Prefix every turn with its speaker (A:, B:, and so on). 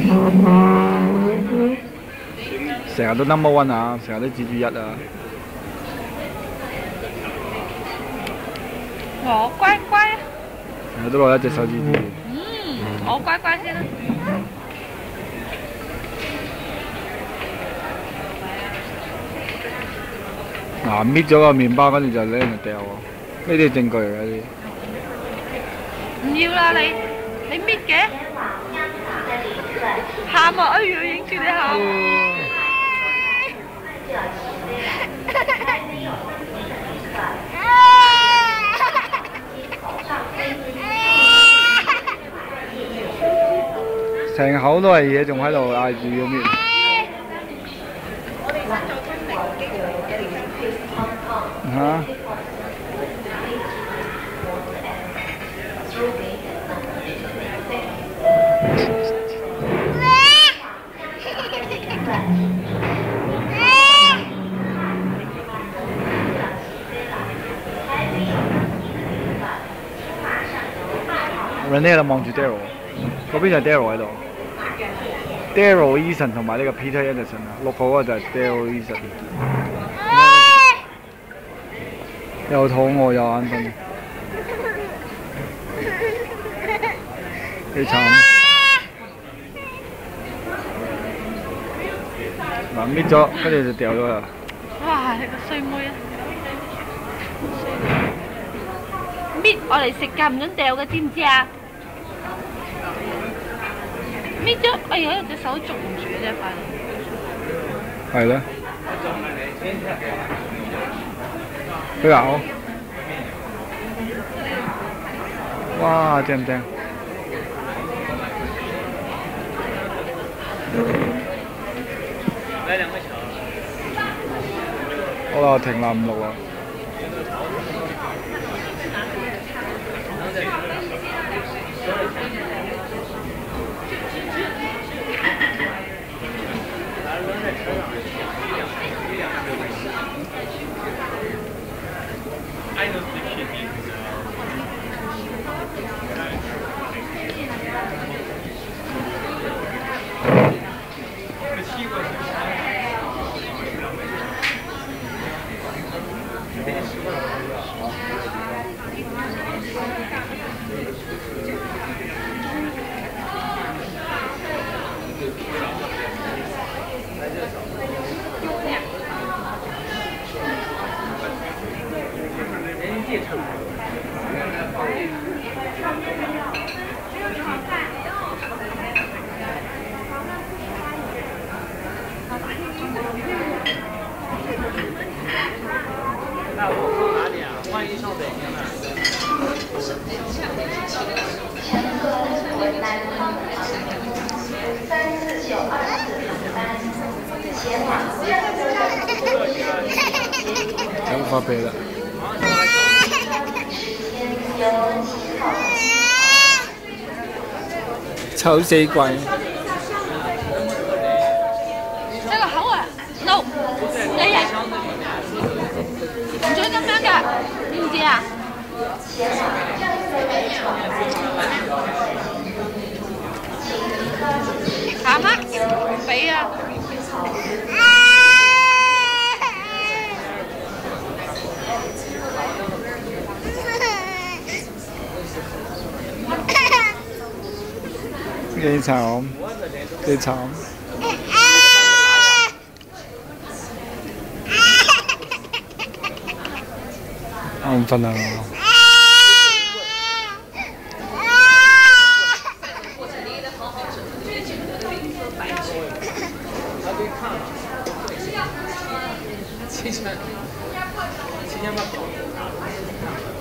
A: 成日都 number one 啊，成日都指住一啊。
B: 我乖乖。
A: 成日都攞一隻手指指。
B: 我乖乖先啦。
A: 嗱，搣咗個麵包，跟住就拎嚟掉喎。呢啲係證據嚟嘅啲。
B: 唔要啦你搣嘅，喊啊！哎呀，影住你喊。成口都係嘢，仲喺度嗌住要搣。嚇！Renee 喺度望住 Daryl， 嗰邊就係 Daryl 喺度。Daryl、Eason 同埋呢個 Peter Anderson 啊，6號嗰個就係 Daryl、Eason。又肚餓又眼瞓，幾慘。嗱搣咗，跟住就掉咗啦。 哇！你個衰妹啊！搣我嚟食㗎，唔准掉嘅，知唔知啊？搣咗，哎呀，隻手捉唔住啫，快！
A: 係咧。佢咬。哇！正唔正？
C: 来2个球。
A: 好啦，停啦，唔錄啦。
C: 那我从哪里啊？万一上北京呢？
A: 有發脾啦！臭死鬼！
B: 你個口啊 ，no， 你啊，唔准咁樣㗎，知唔知啊？喊啊！唔俾啊！
A: 幾慘，幾慘。眼瞓啊！
C: 7000，7800。